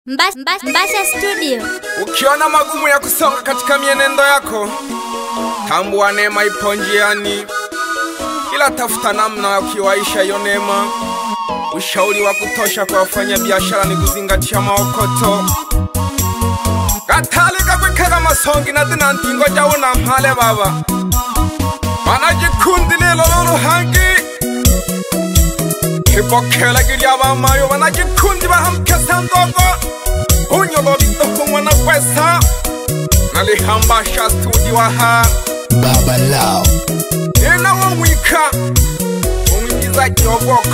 Mbasha Studio. Ukiona magumu ya kusonga katika mienendo yako, tambua neema ipo njiani, ila tafuta namna ya kuiwaisha hiyo neema. Ushauri wa kutosha kwa wafanya biashara ni kuzingatia maokoto. Katalika kwekega masongi na dina ntingo jauna mpale baba. Wanajikundi lilo lulu hangi Kibokela giria ba mayo wanajikundi ba hamkesa ndogo. Unyolo dito kumwana kwesa Nalihambasha studio ha Baba Lao Ina wawika Umigiza kiogoko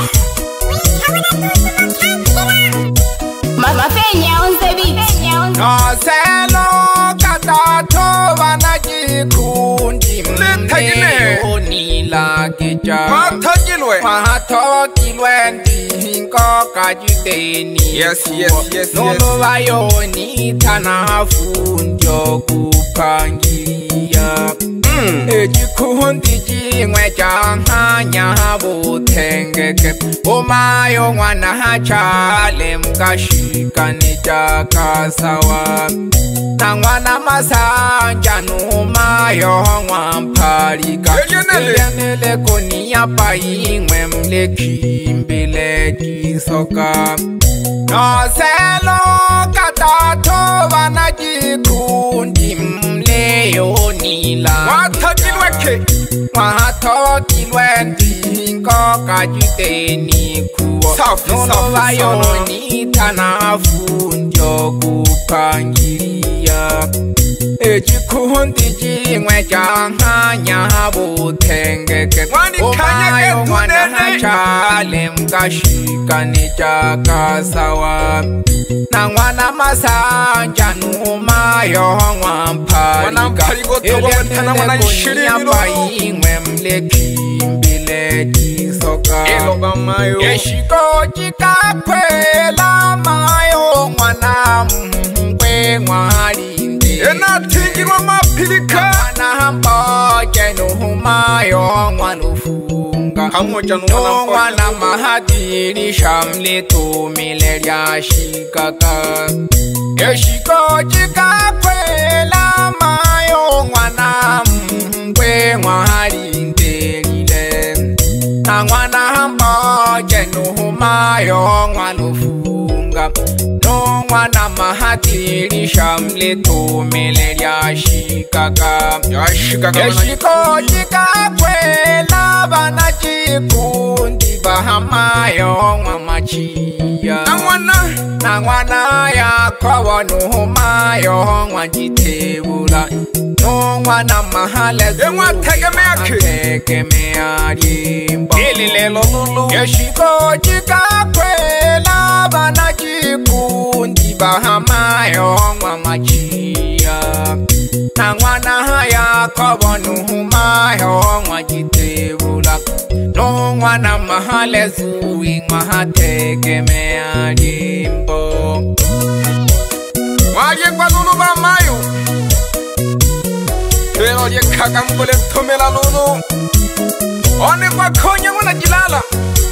Mama Penya on the beat. Naselo katato wanajikundi Mleo nila kicha Matokilwe ndingo kajiteni Yes Nolo wayoni tanafundio kupangia Ejikundi jingwe janganya butengeke Umayo mwana hachale mkashika nijakasawa Nangwana masanja numayo mwampalika Elenele koni yapa ingwe mleki mbele kisoka Noselo katato wanajikundi mleo nila Watokilwe ndingo kajiteni kuo Nono wayoni tanafundio kupangilia Ejikundi jingwe janganya butengeke Umayo mwana hachale mkashika nijakasawa Nangwana masanja numayo mwampalika Elenele kuni yapa ingwe mleki mbele kisoka Yeshiko jikakwela mayo mwana mkwe mwalinde Enatingirwa mapilika Mwana mboje nuhumayo mwalufunga Nungwana mahadiri shamli tumile lya shikaka Yeshiko jikakwela mayo mwana mkwe mwalinde lile Nangwana mboje nuhumayo mwalufunga Nungwana mahadiri shamli tumile lya shikaka Yeshiko jikakwela banajikundi bahamayo mwamachia Nangwana yakobo nuhumayo mwajitebula Nungwana mahalezu tegemea limbo Yeshiko jikakwela banajikundi bahamayo mwamachia Nangwana yakobo nuhumayo mwajitebula Nungwana mahalezu ingwahategemea limbo Waje kwa lulu ba mayo Pero ye kaka mbole tomela lulu One kwa konya mwana jilala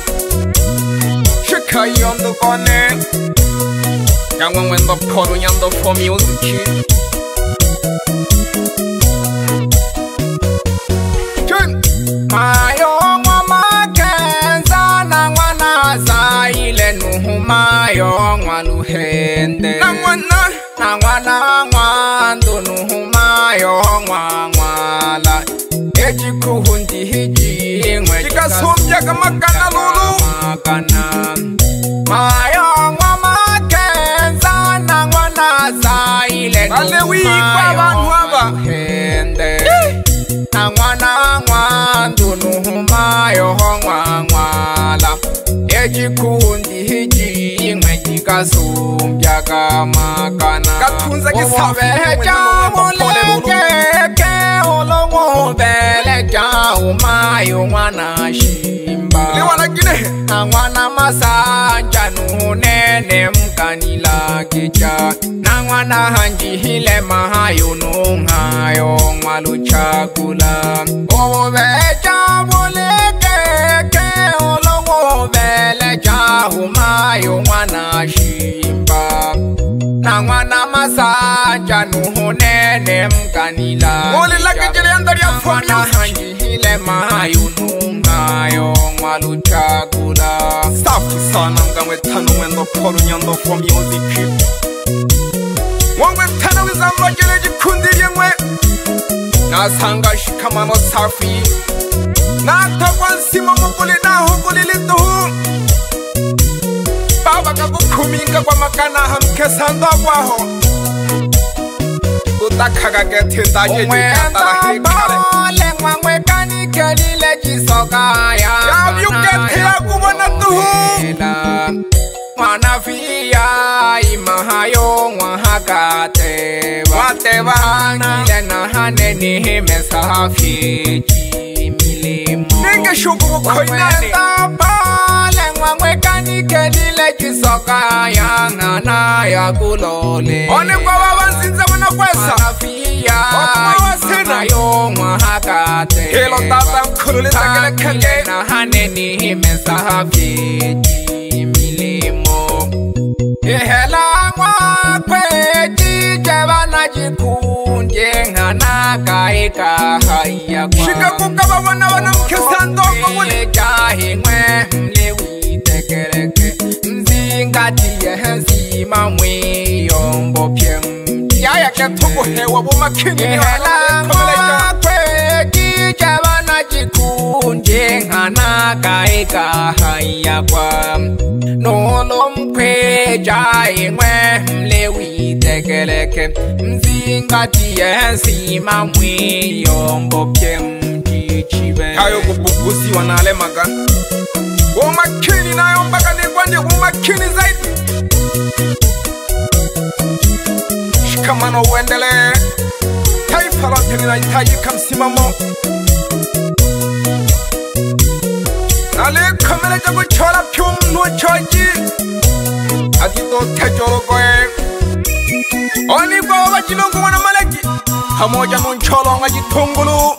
Shika yondo kone Yangwa mwendo poru nyando for music Mayo mwa kenza na mwana zaile nuhumayo mwaluhende Na mwana mwandu nuhumayo mwala Ejikuhundi hijingwe Jikasumbya kamakana lulu Mayo mwa kenza na mwana zaile nuhumayo mwaluhende Na mwana mwandu nuhumayo mwala Ejikundi hijingwe jikasumbya kamakana Katunza kisafi Mulekeke olongobeleja umayo mwana shimba Liwana gine Na mwana masanja nunene mkanila kicha Na mwana hanjihile mahayo nungayo mwaluchakula Obeja mulekeke olongobeleja umayo mwana shimba na mwana masanja nuhunene mkanila Ngoli lake jele andari ya for music. hanji hile mayunu ngayo mwaluchagula Safi sana mgamwe tano mwendo polu nyando for music. Wangwe tano wizamlo jele jikundi yengwe nasanga shikamano safi natakwa nsima mukuli na hukuli lituhu baba kakukuminga kwa makana hamkesando kwaho utakaga getinda jeji katara hikale lengwangwe kanikelile jisoka ya yuketia kubona tuhu mwana fia imahayo mwahakate watebangile na haneni himesafi jimilimo nenge shuku kukoinani lengwangwe kanikelile jisoka ya ngana ya kulole one kwa wawanzinza wana kwesa yo mwahakate hilo tata mkulule takele kenge na haneni himesafi jimilimo ihela mwakwe jijebana jikunje ngana kaika haya kwa shika kukaba wana mkesando kumuli jahimwe mlewi tekeleke mzingatiye hensima mwiyombo pye yaya ketugu hewa bumakini ihela mwakwe jijebana jikunje ngana kaika haya kwa nolo mkwe jahimwe mlewi tekeleke mzingatiye hensima mwiyombo pye kayo kubugusi wanalemaga umakini nayo mpaka nikwanje umakini zaidi shikamano uendele taifa lote linahitajika msimamo nalikomeleja kuchola pyumnu choji atito tejorogoe onigwa wajilongo wana maleki pamoja nuncholonga jitungulu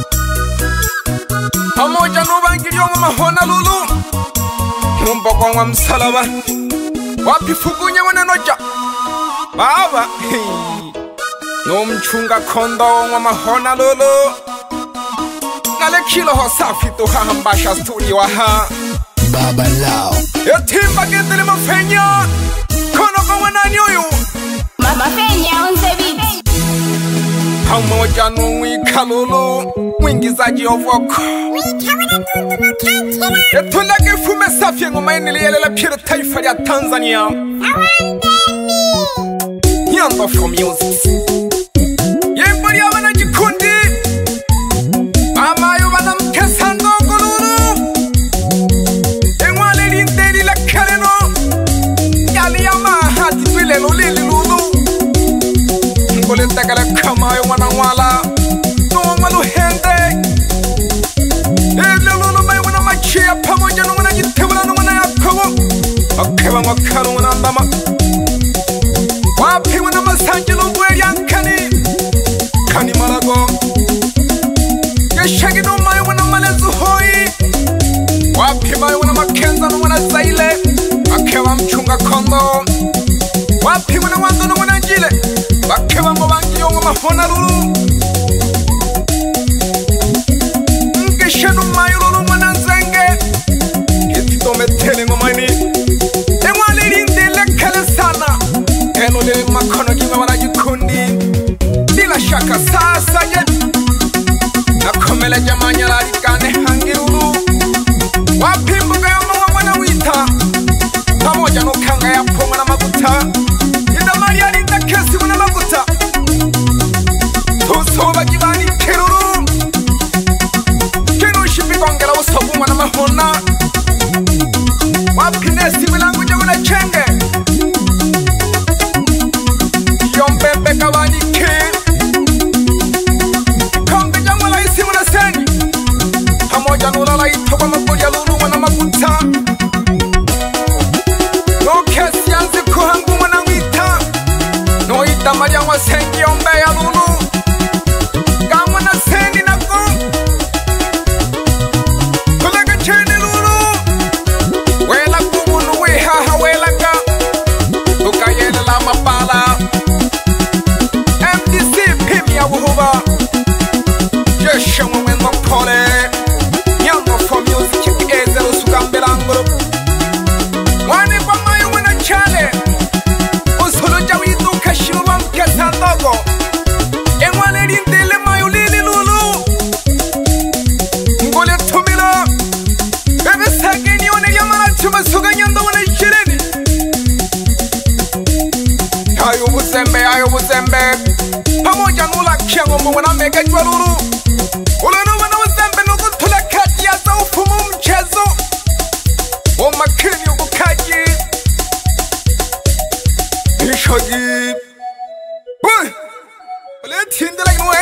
pamoja nubangiryongo mahona lulu numbogongwa msalaba wapifugunye wananoja baba numchunga kondongwa mahona lulu nalekilo ho safi tuhahambasha studio waha Baba Lao yatimba gendele mafenya kono kwa wanani uyu Mafenya on the beat. pamoja nuwika lulu mwingizaji ovoko yatulage fume safi ngoma iniliyelela pira taifa ya Tanzania Nyando for music yembori ya wana jikundi amayo wana mkesando ngululu engwale lindeli la kareno yali ya mahati vile lulili lulu ngole takala kamayo wana wala no malu hende lulu mai wana machia pamoja no wana jitebula no wana yakobo akeba ngakaru wana ndama wapi wana masanje lubweli ankani kani marago yashagi no mai wana malezu hoi wapi mai wana makenza no wana zaile akeba mchunga kondo wapi wana wando no wana njile akeba mbangi yongo mahona lulu ngeshenu mai lulu wana nzenge kitito metele ngomani engwale lindele kale sana eno lele makono kima wana jikundi bila shaka sasa ye nakomele jamanya larikane hangirulu wapi mbuga ya mwa wana wita pamoja no kanga ya ponga na maguta ina maria linda kesi wana maguta tusoba kibani kiruru kenu shipi kongela usobu wana mahona wapi nesi milangu jaguna chenge yombebe kabani ke kombi jamala isi wana seni pamoja nula la itoba maburi ya lulu wana maguta no kesi yanzi kuhangu wana wita no ita maria wa sengi yombe ya lulu kama na seni na kum kulega cheni lulu wela kumunu wehaha wela ka tukayele la mapala ayo uzembe pamoja nula kiangombo wana mega jwalulu ulenu wana uzembe nukutula kati ya za ufumu mchezo umakini ukukaji ishogi ule tindela inwe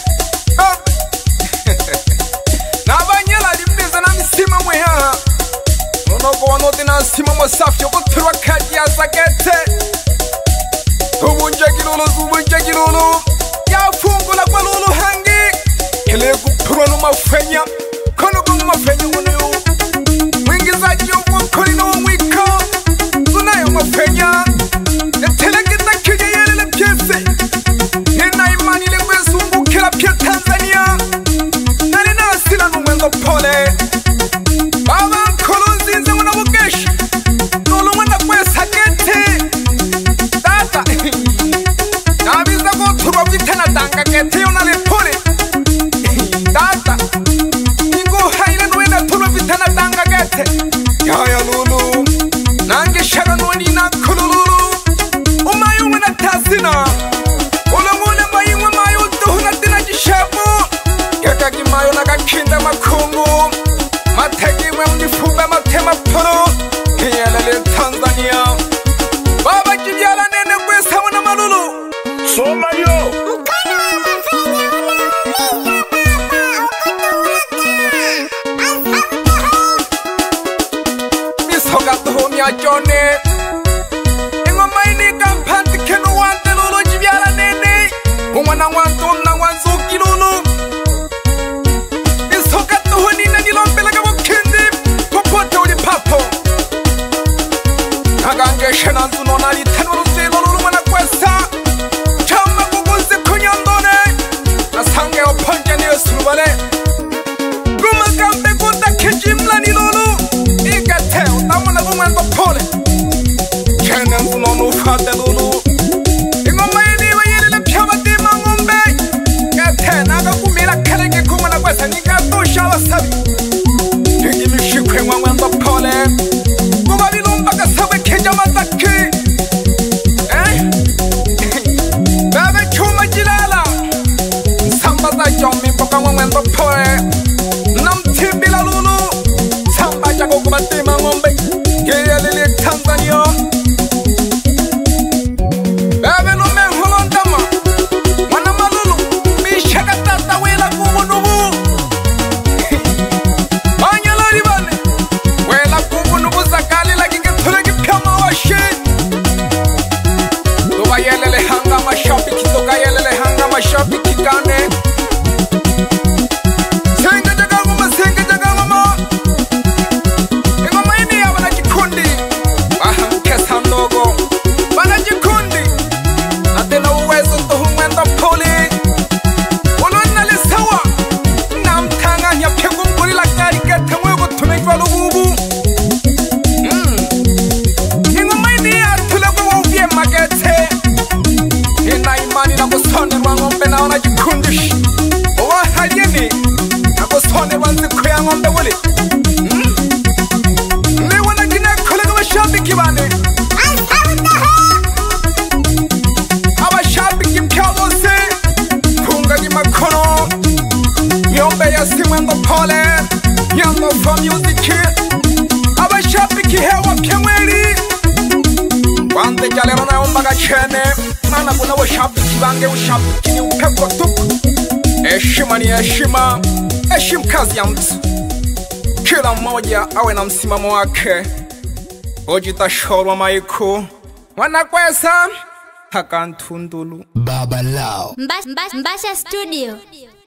na banyela limbiza na misima mweha Nonogo wanote na sima mwasafi Yokutirwa kati ya zakete Ubunja kilulu Ya fungula kwa lulu hangi Ile kupurwa numafenya Kono kumafenya uniyo Mwingizaji yomukuri no wiko Tunayo mafenya Netelekita kije yelele piese Nina imani lengwe zungu kila pia Tanzania Nani nasila numendo pole Baba Kolonzi nze wana bukeshi Nolo wana kwesa kete Tata Nabiza kuturwa vitana tanga kete yonale pole Tata Ingo haile nuenda turwa vitana tanga kete Yaya lulu Nange shara nwani na kulululu Umayu mwana tasina Ulamune mayimwe mayu tuhuna tina jishabu Kaka kimayu na kakinda makungu Mategimwe mnifume matema polo Kiyelele Tanzania Baba jivyala nene kwesa wana malulu Soma yo Mkono wa mafenya unaumiza baba Misoga tuhumi ajone Ingoma inika mpanti kenu wante lulu jivyala nene Umwana wantu na wanzuki lulu Misoga tuhuni na nilombela kama kindi Popote uli papo Kagange shena nzuno na litenu zilo lulu mwana kwesa Chama kukunzi kunyandone Nasange oponja niyo surubale Guma kambe kuta kijimla ni lulu Igate utamuna gumwendo pole Chena nzuno nufate lulu Ingoma iniwa yelele pyama dima ngumbe Gate naga kumila kalenge kumwana kwesa Nigatosha wasabi Nigi mishikwe mwendo pole Guma bilumba kasawe keja mataki Bebe chuma jilala Samba za jomi mpoka mwendo pole Namtimbila lulu Samba jago kubatima ngombe Geyelele Tanzania Bebe lume hulondama Mwana malulu Mishaka tata wela kubunubu Anyala ribane Wela kubunubu zakali lagi ketulegi pyama washi Tuba yelele hanga mashabiki Tuka yelele hanga mashabiki kane Senga jaganguma Ingoma ini ya wanajikundi Wahankesa ndogo Wanajikundi Na tena uwezo tuhumwendo poli Uluna lisawa Na mtanga nyapengu mbuli la gari gete mwego tumejwa lububu Ingoma ini ya tulegu wuvye magete Ina imani na kusone ngombe na wanajikundi Owa halyeni Na kusone wanziku ya ngombe wuli Niwana kina kolega washabiki bane Abashabiki mpya bose Kungani makono Nyombe ya simwendo pole Nyombe for music Abashabiki hewa pyamweli Wande jalero na ombaga chene Mana kuna washabiki bange washabiki ni upeko tupu Heshima ni heshima Heshimu kazi ya mtu Kila mmoja awe na msimamo wake Ojitashorwa maiku Wanakwesa Hakantundulu Baba Lao. Mbasha Studio